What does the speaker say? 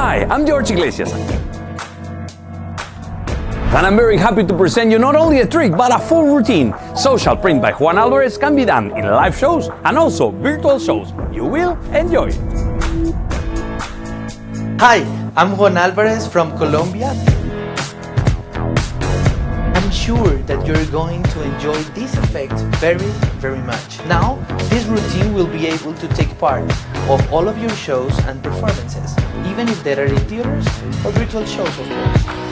Hi, I'm George Iglesias. And I'm very happy to present you not only a trick, but a full routine. Social print by Juan Alvarez can be done in live shows and also virtual shows. You will enjoy it. Hi, I'm Juan Alvarez from Colombia. I'm sure that you're going to enjoy this effect very much. Now, this routine will be able to take part of all of your shows and performances, even if they are in theaters or virtual shows, of course.